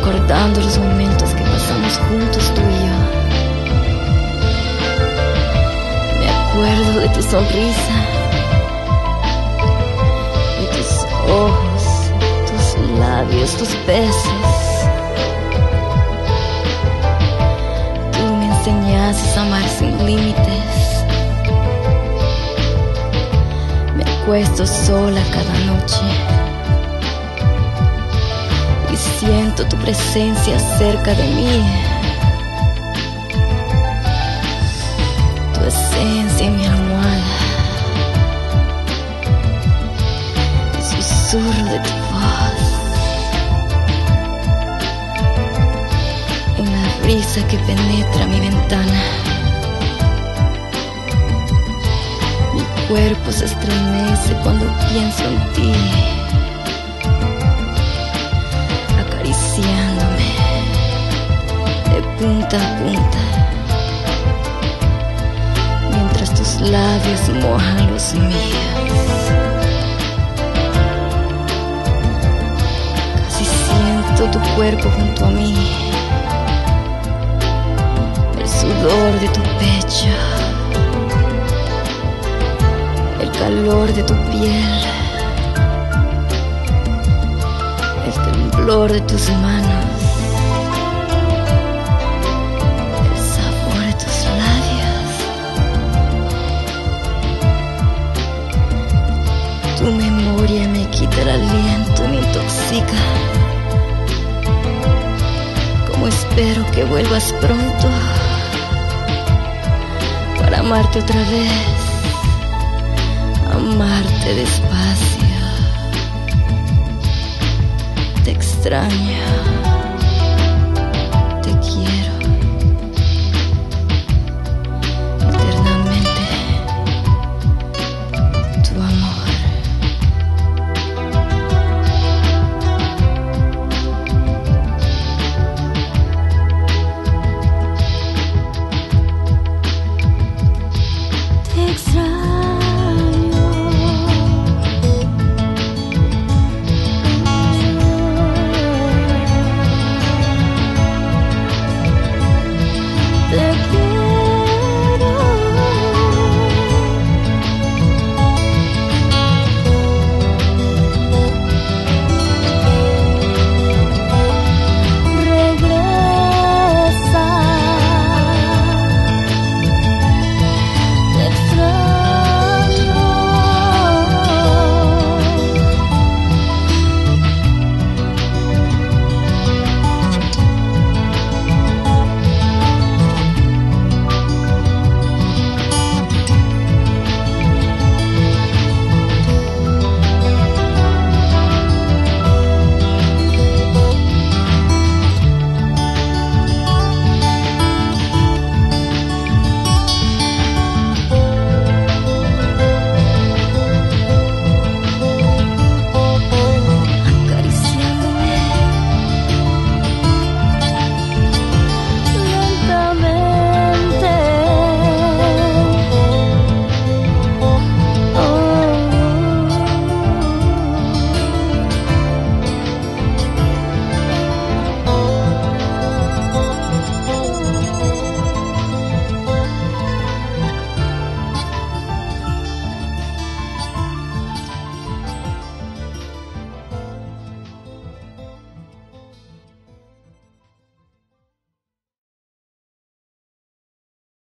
recordando los momentos que pasamos juntos tú y yo. Me acuerdo de tu sonrisa, de tus ojos, tus labios, tus besos. Tú me enseñaste a amar sin límites. Me acuesto sola cada noche y siento tu presencia cerca de mí. Tu esencia en mi almohada, el susurro de tu voz, en la brisa que penetra mi ventana. Mi cuerpo se estremece cuando pienso en ti, acariciándome de punta a punta, mientras tus labios mojan los míos. Casi siento tu cuerpo junto a mí, el sudor de tu pecho, el calor de tu piel, el temblor de tus manos, el sabor de tus labios. Tu memoria me quita el aliento, me intoxica. Como espero que vuelvas pronto para amarte otra vez, amarte despacio. Te extraño.